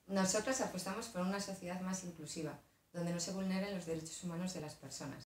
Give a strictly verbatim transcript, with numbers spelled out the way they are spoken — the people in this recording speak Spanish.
Nosotras apostamos por una sociedad más inclusiva, donde no se vulneren los derechos humanos de las personas.